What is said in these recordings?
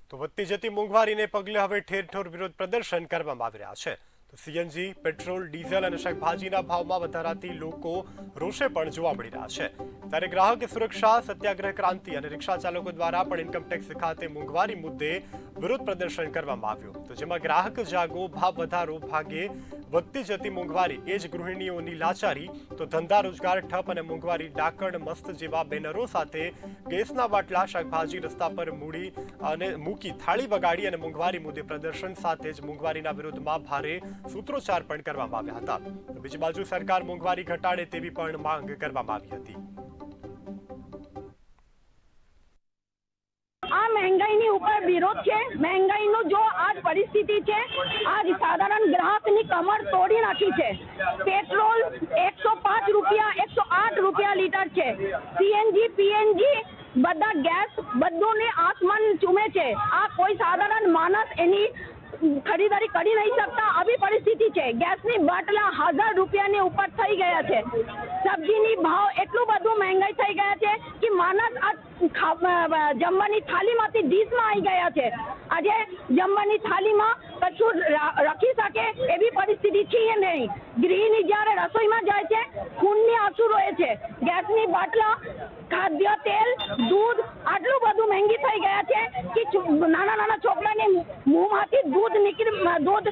તો વધતી જતી મોંઘવારીને પગલે હવે ઠેર ઠેર વિરોધ પ્રદર્શન કરવામાં આવી રહ્યા છે। તો સીએનજી, પેટ્રોલ, ડીઝલ અને શાકભાજીના ભાવમાં વધારાથી લોકો રોષે પણ જોવા મળી રહ્યા છે। ત્યારે ગ્રાહક સુરક્ષા સત્યાગ્રહ ક્રાંતિ અને રિક્ષા ચાલકો દ્વારા પણ ઇન્કમટેક્સ ખાતે મોંઘવારી મુદ્દે વિરોધ પ્રદર્શન કરવામાં આવ્યું। તો જેમાં ગ્રાહક જાગો, ભાવ વધારો ભાગે વધતી જતી મોંઘવારી એ જ ગૃહિણીઓની લાચારી, તો ધંધા રોજગાર ઠપ અને મોંઘવારી ડાકણ મસ્ત જેવા બેનરો સાથે ગેસના બાટલા, શાકભાજી રસ્તા પર મૂકી થાળી વગાડી અને મોંઘવારી મુદ્દે પ્રદર્શન સાથે જ મોંઘવારીના વિરોધમાં ભારે સૂત્રોચ્ચાર પણ કરવામાં આવ્યા હતા। તો બીજી બાજુ સરકાર મોંઘવારી ઘટાડે તેવી પણ માંગ કરવામાં આવી હતી। આ મહેંગાઈની ઉપર વિરોધ છે। મહેંગાઈનું જો આજ પરિસ્થિતિ છે, આજ સાધારણ ગ્રાહકની કમર તોડી નાખી છે। પેટ્રોલ 105 રૂપિયા 108 રૂપિયા લીટર છે। સીએનજી, પીએનજી બધા ગેસ બધુંને આસમાન ચૂમે છે। આ કોઈ સાધારણ માણસ એની ખરીદારી કરી નહીં શકતા આવી પરિસ્થિતિ છે। ગેસની બાટલા 1000 રૂપિયાની ઉપર થઈ ગયા છે। સબ્જીની ભાવ એટલું બધું મહેંગાઈ થઈ ગયા છે કે માણસ આ જમવાની થાળીમાંથી ડીશમાં આવી ગયા છે। આજે જમવાની થાળીમાં કશું રાખી શકે એવી પરિસ્થિતિ છે નહીં। ગૃહિણી જ્યારે રસોઈમાં જાય છે, ખૂનની આંસુ રોએ છે। ગેસની બાટલા, ખાદ્ય તેલ, દૂધ આટલું બધું મહેંગી થઈ ગયા છે કે નાના છોકરાને મોંમાંથી દૂધ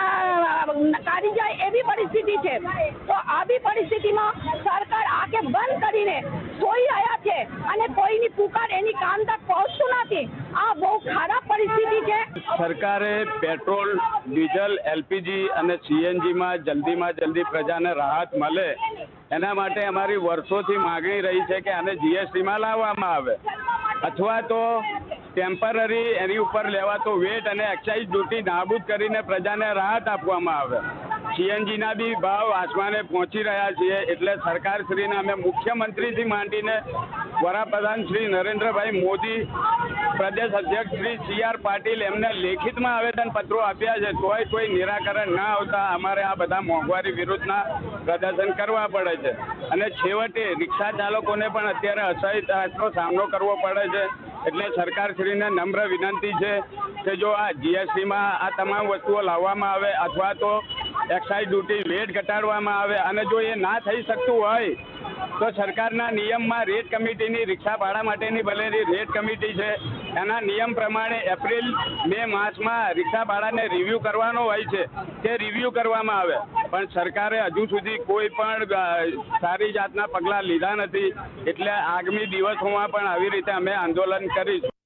કાઢી જાય એવી પરિસ્થિતિ છે। તો આવી પરિસ્થિતિમાં સરકાર આંખે બંધ કરીને સોઈ રહ્યા છે અને કોઈની પુકાર એની કાન તક પહોંચતું નથી। આ બહુ ખરાબ પરિસ્થિતિ છે। સરકારે પેટ્રોલ, ડીઝલ, એલપીજી અને સીએનજીમાં જલ્દી પ્રજાને રાહત મળે એના માટે અમારી વર્ષોથી માગણી રહી છે કે આને જીએસટીમાં લાવવામાં આવે અથવા તો ટેમ્પરરી એની ઉપર લેવાતો વેટ અને એક્સાઇઝ ડ્યુટી નાબૂદ કરીને પ્રજાને રાહત આપવામાં આવે। સીએનજીના બી ભાવ આસમાને પહોંચી રહ્યા છીએ એટલે સરકારશ્રીને અમે મુખ્યમંત્રીથી માંડીને વડાપ્રધાન શ્રી નરેન્દ્રભાઈ મોદી, પ્રદેશ અધ્યક્ષ શ્રી CR પાટીલ એમને લેખિતમાં આવેદન પત્રો આપ્યા છે, તોય કોઈ નિરાકરણ ના આવતા અમારે આ બધા મોંઘવારી વિરુદ્ધના પ્રદર્શન કરવા પડે છે। અને છેવટે રિક્ષા ચાલકોને પણ અત્યારે અસહ્યતાનો સામનો કરવો પડે છે। એટલે સરકારશ્રીને નમ્ર વિનંતી છે કે જો આ જીએસટીમાં આ તમામ વસ્તુઓ લાવવામાં આવે અથવા તો એક્સાઇઝ ડ્યુટી વેટ ઘટાડવામાં આવે અને જો એ ના થઈ શકતું હોય તો સરકારના નિયમમાં રેટ કમિટીની રિક્ષા ભાડા માટેની બનેલી રેટ કમિટી છે, એના નિયમ પ્રમાણે એપ્રિલ મે માસમાં રિક્ષા ભાડાને રિવ્યૂ કરવાનો હોય છે, તે રિવ્યૂ કરવામાં આવે। પણ સરકારે હજુ સુધી કોઈ પણ સારી જાતના પગલાં લીધા નથી એટલે આગામી દિવસોમાં પણ આવી રીતે અમે આંદોલન કરીશું।